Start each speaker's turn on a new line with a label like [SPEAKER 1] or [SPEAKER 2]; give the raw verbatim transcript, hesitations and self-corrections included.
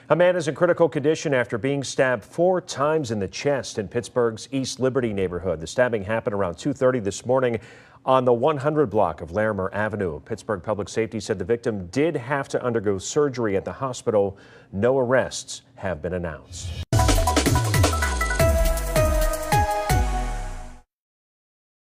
[SPEAKER 1] A man is in critical condition after being stabbed four times in the chest in Pittsburgh's East Liberty neighborhood. The stabbing happened around two thirty this morning on the one hundred block of Larimer Avenue. Pittsburgh Public Safety said the victim did have to undergo surgery at the hospital. No arrests have been announced.